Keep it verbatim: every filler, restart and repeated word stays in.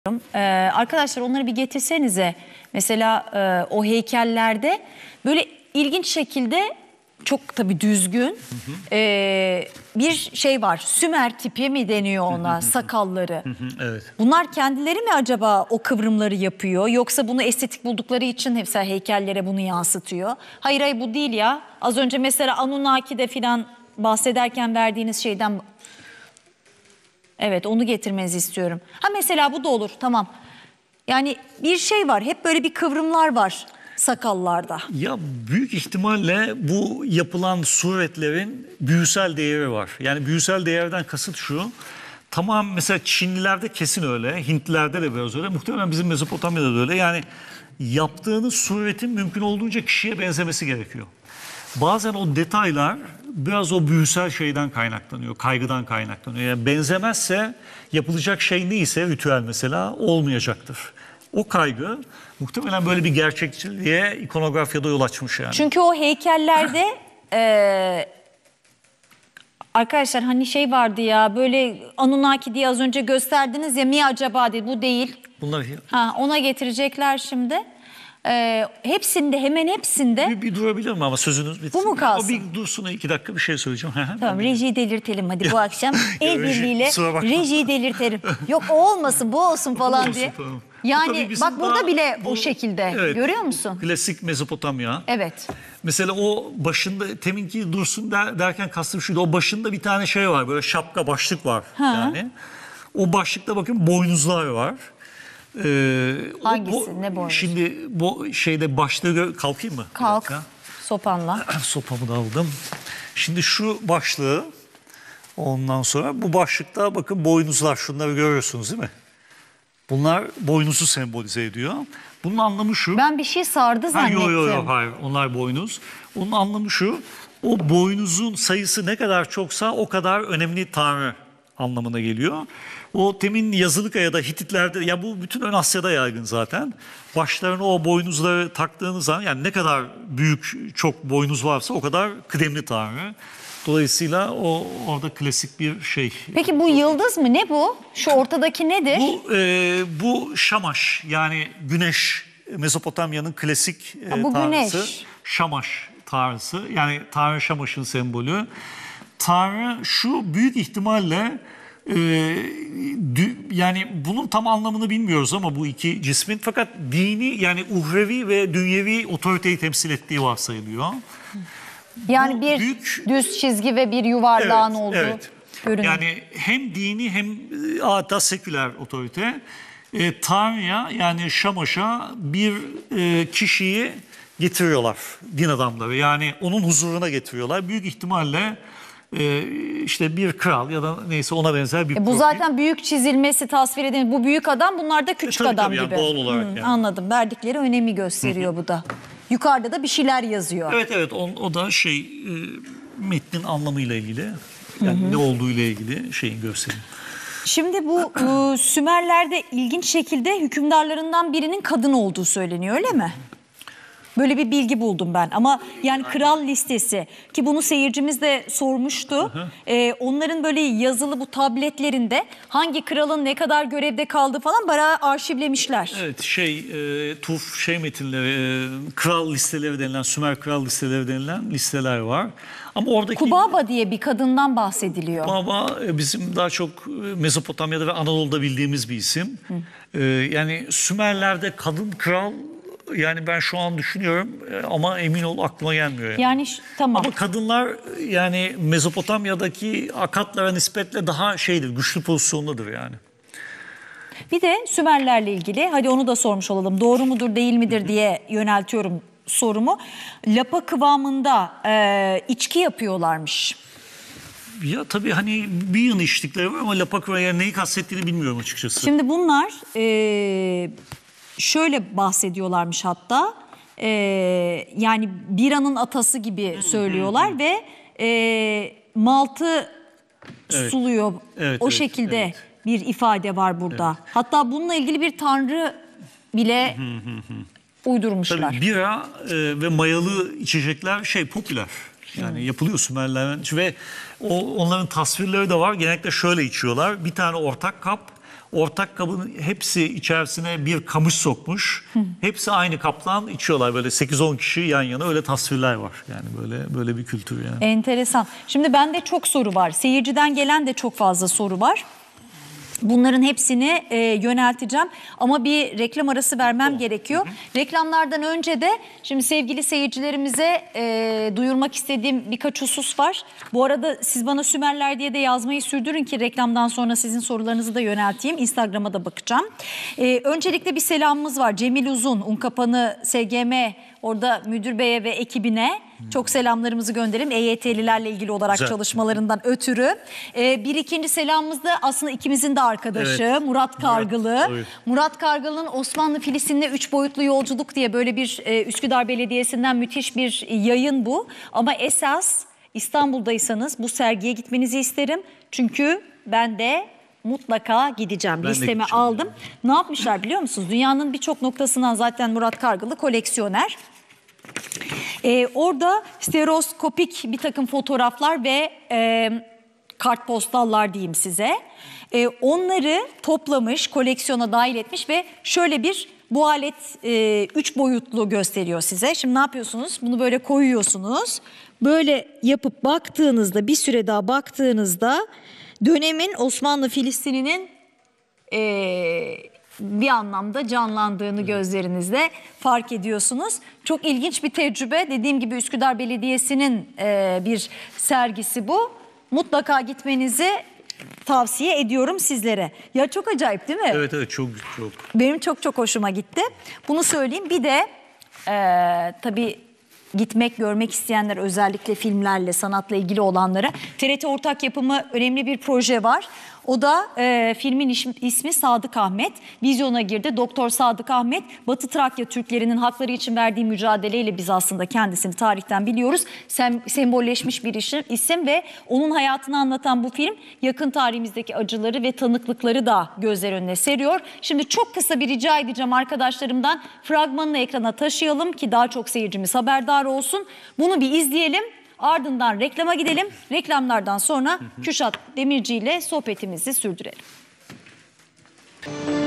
Ee, arkadaşlar onları bir getirsenize. Mesela e, o heykellerde böyle ilginç şekilde çok tabii düzgün hı hı. E, bir şey var. Sümer tipi mi deniyor ona, hı hı. sakalları. Hı hı, evet. Bunlar kendileri mi acaba o kıvrımları yapıyor? Yoksa bunu estetik buldukları için mesela heykellere bunu yansıtıyor? Hayır hayır bu değil ya. Az önce mesela Anunnaki'de falan bahsederken verdiğiniz şeyden... Evet, onu getirmenizi istiyorum. Ha mesela bu da olur, tamam. Yani bir şey var, hep böyle bir kıvrımlar var sakallarda. Ya büyük ihtimalle bu yapılan suretlerin büyüsel değeri var. Yani büyüsel değerden kasıt şu. Tamam, mesela Çinlilerde kesin öyle, Hintlilerde de biraz öyle. Muhtemelen bizim Mezopotamya'da da öyle. Yani yaptığınız suretin mümkün olduğunca kişiye benzemesi gerekiyor. Bazen o detaylar biraz o büyüsel şeyden kaynaklanıyor, kaygıdan kaynaklanıyor. Yani benzemezse yapılacak şey neyse, ritüel mesela, olmayacaktır. O kaygı muhtemelen böyle bir gerçekçiliğe ikonografyada yol açmış yani. Çünkü o heykellerde e, arkadaşlar hani şey vardı ya, böyle Anunnaki diye az önce gösterdiniz ya, mi acaba diye, bu değil. Bunlar ha, ona getirecekler şimdi. Ee, hepsinde, hemen hepsinde. Bir, bir durabilir mi ama sözünüz bitsin. Bu mu kalsın? O bir dursun, iki dakika bir şey söyleyeceğim. Tamam, rejiyi delirtelim hadi bu akşam. El birliğiyle rejiyi delirtelim. Yok o olmasın, bu olsun falan olsun, diye. Tamam. Yani bak burada bile bu, o şekilde, evet, görüyor musun? Klasik Mezopotamya. Evet. Mesela o başında, teminki dursun der, derken kastım şuydu. O başında bir tane şey var, böyle şapka, başlık var ha. yani. O başlıkta bakın boynuzlar var. Ee, Hangisi? O, ne boynuzu? Şimdi bu şeyde başlığı kalkayım mı? Kalk. Sopanla. Sopamı da aldım. Şimdi şu başlığı, ondan sonra bu başlıkta bakın boynuzlar, şunları görüyorsunuz değil mi? Bunlar boynuzu sembolize ediyor. Bunun anlamı şu. Ben bir şey sardı zannettim. Yok yok yok, hayır, onlar boynuz. Onun anlamı şu. O boynuzun sayısı ne kadar çoksa o kadar önemli tanrı anlamına geliyor. O temin yazılı kayada Hititlerde, ya bu bütün Ön Asya'da yaygın zaten. Başlarına o boynuzları taktığınız zaman, yani ne kadar büyük çok boynuz varsa o kadar kıdemli tanrı. Dolayısıyla o orada klasik bir şey. Peki bu yıldız mı? Ne bu? Şu ortadaki nedir? Bu e, bu Şamaş, yani güneş, Mezopotamya'nın klasik e, bu tanrısı. Güneş. Şamaş tanrısı, yani Tanrı Şamaş'ın sembolü. Tanrı şu, büyük ihtimalle e, dü, yani bunun tam anlamını bilmiyoruz ama bu iki cismin, fakat dini, yani uhrevi ve dünyevi otoriteyi temsil ettiği varsayılıyor. Yani bu bir büyük, düz çizgi ve bir yuvarlağın evet, olduğu evet. görünüm. Yani hem dini hem hatta seküler otorite e, Tanrı'ya, yani Şamaş'a bir e, kişiyi getiriyorlar, din adamları, yani onun huzuruna getiriyorlar. Büyük ihtimalle e, işte bir kral ya da neyse ona benzer bir e, Bu profil. zaten büyük çizilmesi, tasvir edilmesi. Bu büyük adam, bunlar da küçük e, tabii, adam tabii, gibi. Yani doğal olarak hmm, yani. Anladım. Verdikleri önemi gösteriyor bu da. Yukarıda da bir şeyler yazıyor. Evet evet, o, o da şey e, metnin anlamıyla ilgili, yani hı hı. ne olduğu ile ilgili şeyin gösterimi. Şimdi bu e, Sümerler'de ilginç şekilde hükümdarlarından birinin kadın olduğu söyleniyor, öyle mi? Böyle bir bilgi buldum ben ama yani kral listesi, ki bunu seyircimiz de sormuştu. Ee, onların böyle yazılı bu tabletlerinde hangi kralın ne kadar görevde kaldığı falan bayağı arşivlemişler. Evet, şey e, Tuf şey metinleri, e, kral listeleri denilen, Sümer kral listeleri denilen listeler var. Ama oradaki Kubaba diye bir kadından bahsediliyor. Kubaba bizim daha çok Mezopotamya'da ve Anadolu'da bildiğimiz bir isim. Ee, yani Sümerler'de kadın kral, yani ben şu an düşünüyorum ama emin ol aklıma gelmiyor. Yani, yani tamam. Ama kadınlar yani Mezopotamya'daki Akatlara nispetle daha şeydir, güçlü pozisyondadır yani. Bir de Sümerlerle ilgili, hadi onu da sormuş olalım. Doğru mudur değil midir diye yöneltiyorum sorumu. Lapa kıvamında e, içki yapıyorlarmış. Ya tabii hani bir yıl içtikleri var ama lapa kıvamında neyi kastettiğini bilmiyorum açıkçası. Şimdi bunlar e, şöyle bahsediyorlarmış hatta. E, yani biranın atası gibi söylüyorlar ve e, maltı evet. suluyor. Evet, o evet, şekilde evet. bir ifade var burada. Evet. Hatta bununla ilgili bir tanrı bile uydurmuşlar. Tabii bira e, ve mayalı içecekler şey popüler. Yani hmm. yapılıyor Sümerler'den ve o, onların tasvirleri de var. Genellikle şöyle içiyorlar. Bir tane ortak kap, Ortak kabın hepsi içerisine bir kamış sokmuş. Hı. Hepsi aynı kaptan içiyorlar böyle sekiz on kişi yan yana, öyle tasvirler var. Yani böyle böyle bir kültür yani. Enteresan. Şimdi bende çok soru var. Seyirciden gelen de çok fazla soru var. Bunların hepsini e, yönelteceğim ama bir reklam arası vermem gerekiyor. Hı hı. Reklamlardan önce de şimdi sevgili seyircilerimize e, duyurmak istediğim birkaç husus var. Bu arada siz bana Sümerler diye de yazmayı sürdürün ki reklamdan sonra sizin sorularınızı da yönelteyim. Instagram'a da bakacağım. E, öncelikle bir selamımız var. Cemil Uzun, Unkapanı S G M orada müdür beye ve ekibine çok selamlarımızı gönderelim. E Y T'lilerle ilgili olarak Güzel. çalışmalarından ötürü. Ee, bir ikinci selamımız da aslında ikimizin de arkadaşı evet. Murat Kargılı. Murat, Murat Kargılı'nın Osmanlı Filistin'le üç boyutlu yolculuk diye böyle bir e, Üsküdar Belediyesi'nden müthiş bir yayın bu. Ama esas İstanbul'daysanız bu sergiye gitmenizi isterim. Çünkü ben de mutlaka gideceğim. Ben Listemi aldım. Yani. Ne yapmışlar biliyor musunuz? Dünyanın birçok noktasından zaten Murat Kargılı koleksiyoner. Ee, orada stereoskopik bir takım fotoğraflar ve e, kartpostallar diyeyim size. E, onları toplamış, koleksiyona dahil etmiş ve şöyle bir bu alet e, üç boyutlu gösteriyor size. Şimdi ne yapıyorsunuz? Bunu böyle koyuyorsunuz. Böyle yapıp baktığınızda, bir süre daha baktığınızda dönemin Osmanlı Filistin'inin e, bir anlamda canlandığını gözlerinizle fark ediyorsunuz. Çok ilginç bir tecrübe. Dediğim gibi Üsküdar Belediyesi'nin e, bir sergisi bu. Mutlaka gitmenizi tavsiye ediyorum sizlere. Ya çok acayip değil mi? Evet evet çok çok. Benim çok çok hoşuma gitti. Bunu söyleyeyim. Bir de e, tabii gitmek, görmek isteyenler, özellikle filmlerle, sanatla ilgili olanlara T R T ortak yapımı önemli bir proje var. O da e, filmin ismi Sadık Ahmet. Vizyona girdi. Doktor Sadık Ahmet, Batı Trakya Türklerinin hakları için verdiği mücadeleyle biz aslında kendisini tarihten biliyoruz. Sem sembolleşmiş bir isim, isim ve onun hayatını anlatan bu film yakın tarihimizdeki acıları ve tanıklıkları da gözler önüne seriyor. Şimdi çok kısa bir rica edeceğim arkadaşlarımdan, fragmanını ekrana taşıyalım ki daha çok seyircimiz haberdar olsun. Bunu bir izleyelim. Ardından reklama gidelim. Reklamlardan sonra Kürşat Demirci ile sohbetimizi sürdürelim.